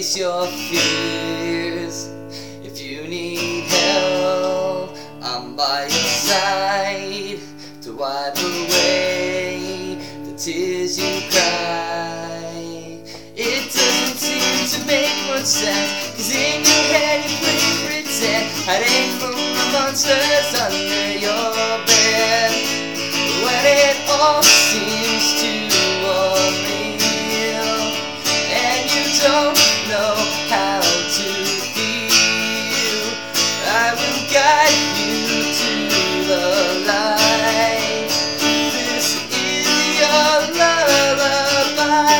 face your fears. If you need help, I'm by your side to wipe away the tears you cry. It doesn't seem to make much sense, 'cause in your head you play pretend, hiding from the monsters under your bed. When it all seems too unreal, and you don't know how to feel, I will guide you to the light. This is your lullaby.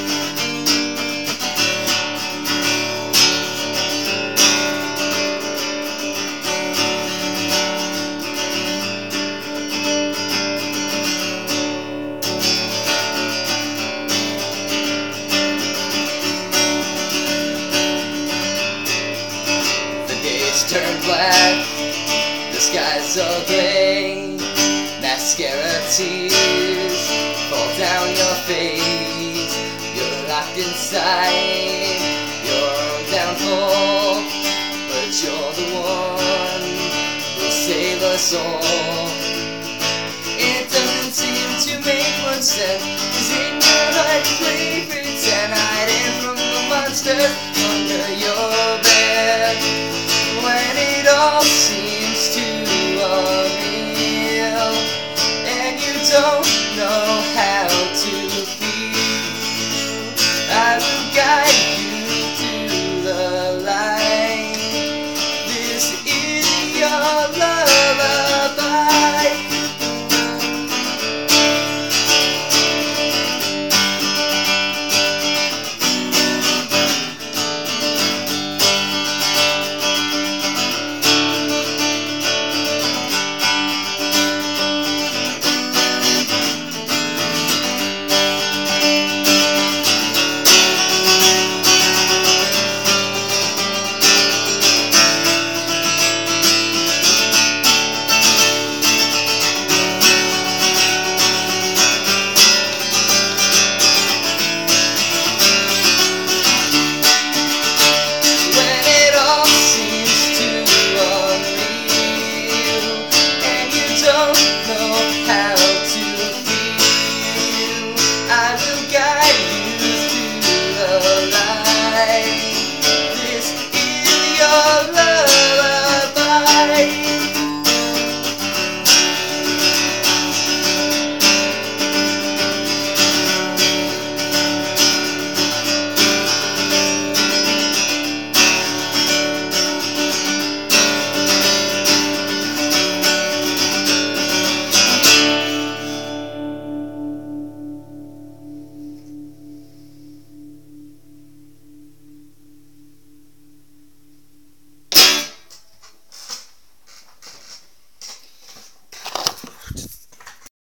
Turn black, the skies are gray, mascara tears fall down your face. You're locked inside your own downfall, but you're the one who'll save us all. It doesn't seem to make much sense, 'cause in your heart you play pretend, hiding from the monsters under your bed. When it all seems too unreal, and you don't